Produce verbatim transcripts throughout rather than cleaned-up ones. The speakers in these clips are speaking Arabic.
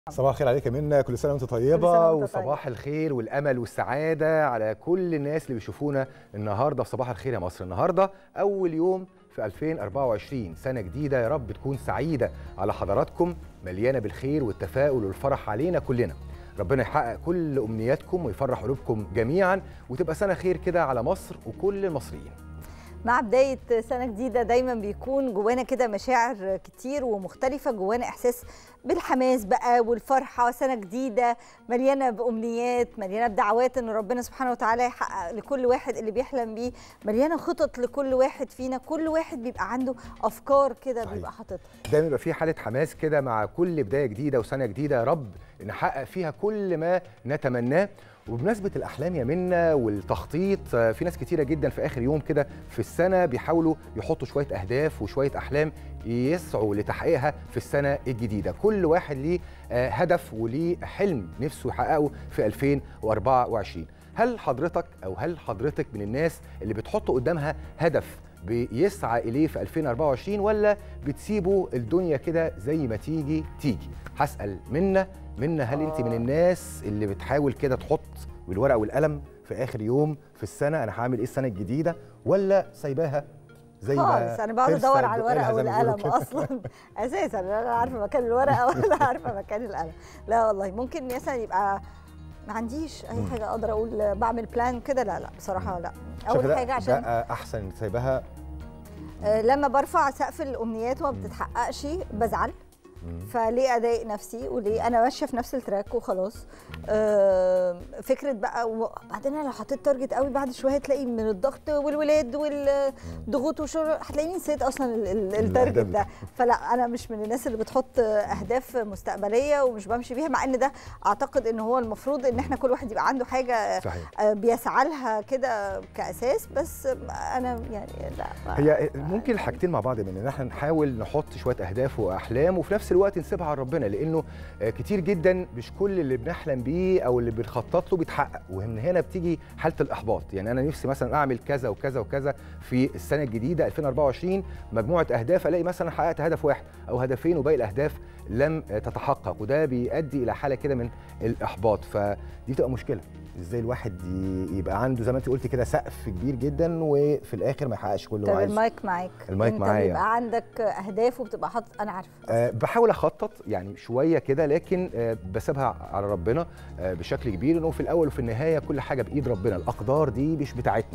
صباح الخير عليك يا منى، كل سنه وانت طيبه، وصباح الخير والامل والسعاده على كل الناس اللي بيشوفونا النهارده في صباح الخير يا مصر. النهارده اول يوم في ألفين وأربعة وعشرين، سنه جديده يا رب تكون سعيده على حضراتكم، مليانه بالخير والتفاؤل والفرح علينا كلنا. ربنا يحقق كل امنياتكم ويفرح قلوبكم جميعا، وتبقى سنه خير كده على مصر وكل المصريين. مع بداية سنة جديدة دايما بيكون جوانا كده مشاعر كتير ومختلفة، جوانا إحساس بالحماس بقى والفرحة، سنة جديدة مليانة بأمنيات، مليانة بدعوات إن ربنا سبحانه وتعالى يحقق لكل واحد اللي بيحلم بيه، مليانة خطط لكل واحد فينا، كل واحد بيبقى عنده أفكار كده بيبقى حاططها. دايما بيبقى في حالة حماس كده مع كل بداية جديدة وسنة جديدة، يا رب نحقق فيها كل ما نتمناه. وبمناسبة الأحلام يا منى والتخطيط، في ناس كتيرة جدا في آخر يوم كده في السنة بيحاولوا يحطوا شوية أهداف وشوية أحلام يسعوا لتحقيقها في السنة الجديدة. كل واحد ليه هدف وليه حلم نفسه يحققه في ألفين وأربعة وعشرين. هل حضرتك أو هل حضرتك من الناس اللي بتحط قدامها هدف بيسعى إليه في ألفين وأربعة وعشرين، ولا بتسيبوا الدنيا كده زي ما تيجي تيجي؟ هسأل منى منى هل انت من الناس اللي بتحاول كده تحط بالورقه والقلم في اخر يوم في السنه انا هعمل ايه السنه الجديده، ولا سايباها زي ما خالص؟ انا بقعد ادور على الورقه والقلم اصلا اساسا انا لا عارفه مكان الورقه ولا عارفه مكان القلم. لا والله، ممكن مثلا يبقى ما عنديش اي حاجه اقدر اقول بعمل بلان كده، لا لا بصراحه لا. اول حاجه عشان ده احسن سايباها. آه لما برفع سقف الامنيات وما بتتحققش بزعل، فليه اضايق نفسي وليه انا ماشيه في نفس التراك وخلاص. آه فكره بقى، وبعدين انا لو حطيت تارجت قوي بعد شويه تلاقي من الضغط والولاد والضغوط والشغل هتلاقيني نسيت اصلا التارجت ده. فلا، انا مش من الناس اللي بتحط اهداف مستقبليه ومش بمشي بيها، مع ان ده اعتقد ان هو المفروض ان احنا كل واحد يبقى عنده حاجه صحيح. بيسعى لها كده كاساس، بس انا يعني لا. هي ممكن الحاجتين مع بعض، من ان احنا نحاول نحط شويه اهداف واحلام وفي نفس الوقت نسيبها على ربنا، لانه كتير جدا مش كل اللي بنحلم بيه او اللي بنخطط له بيتحقق، ومن هنا بتيجي حاله الاحباط. يعني انا نفسي مثلا اعمل كذا وكذا وكذا في السنه الجديده ألفين وأربعة وعشرين، مجموعه اهداف، الاقي مثلا حققت هدف واحد او هدفين وباقي الاهداف لم تتحقق، وده بيؤدي الى حاله كده من الاحباط. فدي بتبقى مشكله، ازاي الواحد يبقى عنده زي ما انت قلتي كده سقف كبير جدا وفي الاخر ما يحققش كل اللي هو عايزه. المايك معاك، المايك معايا، انت بيبقى عندك اهداف وبتبقى حاطط. انا عارفه أه بحاول اخطط يعني شويه كده، لكن أه بسيبها على ربنا أه بشكل كبير، انه في الاول وفي النهايه كل حاجه بايد ربنا، الاقدار دي مش بتاعتنا.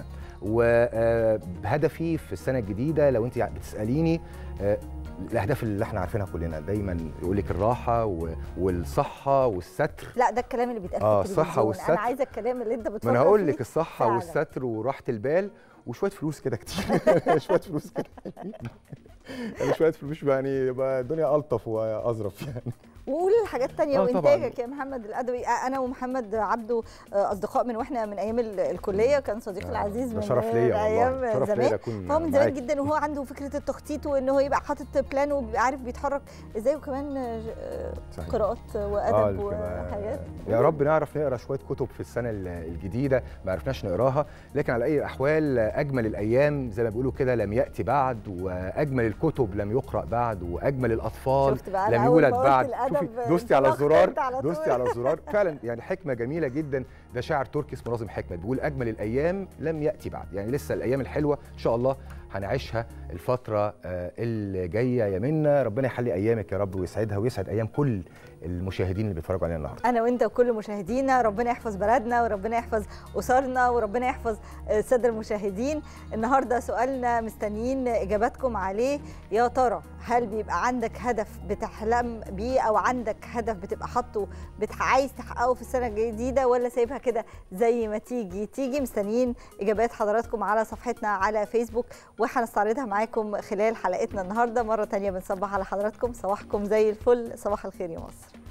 وهدفي في السنه الجديده لو انت بتساليني، أه الاهداف اللي احنا عارفينها كلنا، دايما يقول لك الراحه والصحه والستر. لا، ده الكلام اللي بيتقال اه في التلفزيون. الصحه والستر. انا عايزه الكلام اللي انت بتفكر ما انا هقول لك فيه. الصحه فعلا. والستر وراحه البال وشويه فلوس كده كتير. شويه فلوس كده يعني شويه فلوس يعني يبقى الدنيا الطف واظرف يعني. وقول الحاجات الثانيه وانتاجك يا محمد الادوي. انا ومحمد عبده اصدقاء من واحنا من ايام الكليه، كان صديقي العزيز من شرف ليا ايام شرف زمان. ليا هو من زمان جدا وهو عنده فكره التخطيط وان هو يبقى حاطط بلان وعارف بيتحرك ازاي، وكمان قراءات وادب آه وحاجات. يا رب نعرف نقرا شويه كتب في السنه الجديده ما عرفناش نقراها، لكن على اي الاحوال اجمل الايام زي ما بيقولوا كده لم ياتي بعد، واجمل الكتب لم يقرا بعد، واجمل الاطفال لم يولد بعد. دوستي على الزرار دوستي على الزرار فعلا. يعني حكمه جميله جدا، ده شاعر تركي اسمه ناظم حكمت بيقول اجمل الايام لم ياتي بعد. يعني لسه الايام الحلوه ان شاء الله هنعيشها الفتره اللي جايه يا منى. ربنا يحلي ايامك يا رب ويسعدها ويسعد ايام كل المشاهدين اللي بيتفرجوا علينا النهارده. انا وانت وكل مشاهدينا، ربنا يحفظ بلدنا وربنا يحفظ اسرنا وربنا يحفظ الساده المشاهدين. النهارده سؤالنا مستنيين اجاباتكم عليه. يا ترى هل بيبقى عندك هدف بتحلم بيه او عندك هدف بتبقى حاطه عايز تحققه في السنه الجديده، ولا سايبها كده زي ما تيجي تيجي؟ مستنيين اجابات حضراتكم على صفحتنا على فيسبوك وهنستعرضها معاكم خلال حلقتنا النهارده. مره ثانيه بنصبح على حضراتكم، صباحكم زي الفل، صباح الخير يا مصر.